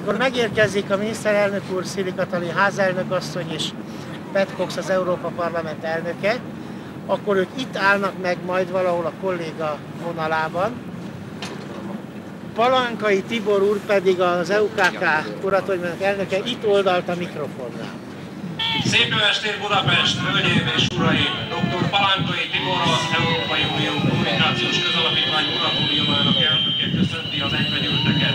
Amikor megérkezik a miniszterelnök úr, Szili Katalin házelnökasszony és Pat Cox az Európa Parlament elnöke, akkor ők itt állnak meg majd valahol a kolléga vonalában. Palánkai Tibor úr pedig az EUKK kuratóriumának elnöke itt oldalt a mikrofonnál. Szép jó estét Budapest, hölgyeim és uraim! Dr. Palánkai Tibor, az Európai Unió Kommunikációs Közalapítvány kuratóriumának elnöke köszönti az egyvegyülteket.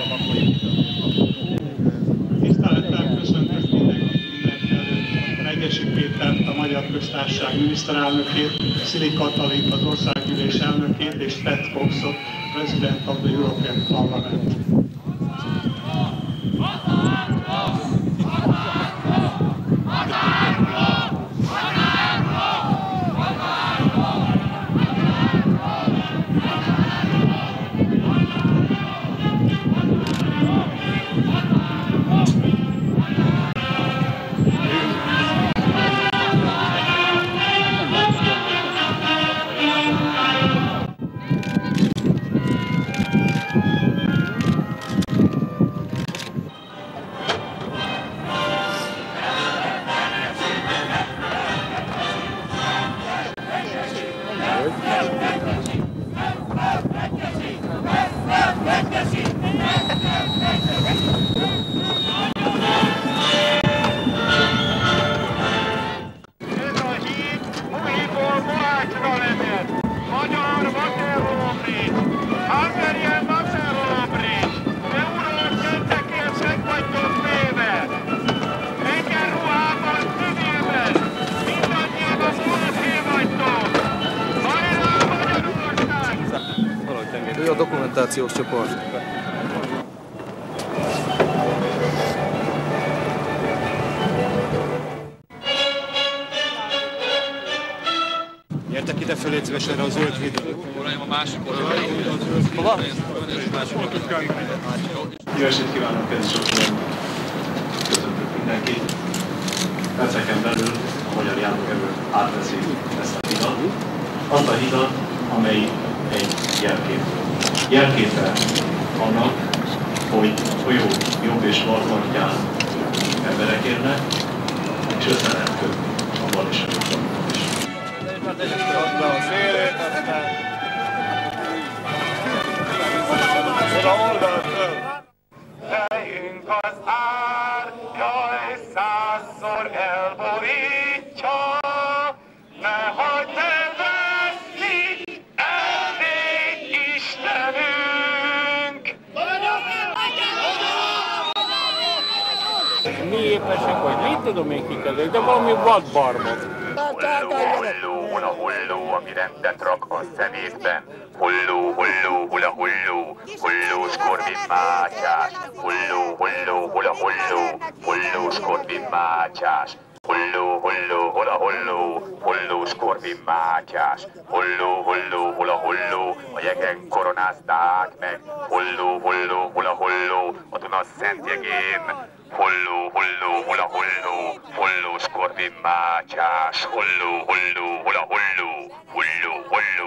Tisztelettel köszöntök mindenki előtt Megyesi Pétert, a Magyar Köztársaság miniszterelnökét, Szili Katalint, az országgyűlés elnökét, és Pat Coxot, President of the European Parliament. Ő a dokumentációs csoport. Gyertek idefelé szívesen erre a zöld videót. Uraim, a másik oldalra. Hova? Jó estét kívánok, kedves sokan! Köszöntök mindenkit! Perceken belül a Magyar Járművevő átveszi ezt a hidat. Azt a hidat, amely egy jelkép. Jelképe annak, hogy folyó jobb és bal partján emberek érnek, és össze lehet kötni a bal és a jobb partot is. Fejünk az ár, jaj, százszor elborítja, ne hagyd elveszni, elvégy Istenünk! Mi épesek vagy, mit tudom én kikezdeni, de valami vadbarmot. Holló, hula holló, ami rendet rak a szemétben. Holló, holló, hula holló, hollós Korvin Mátyás. Holló, holló, hula holló, hollós Korvin Mátyás. Holló, holló, hula holló, hollós Korvin Mátyás. Holló, holló, hula holló, a jegen koronázták meg. Holló, holló, hula holló, a Duna szentjegén. Holló, holló, hula holló, hollós Korvin Mátyás. Holló, holló, hula holló, holló, holló.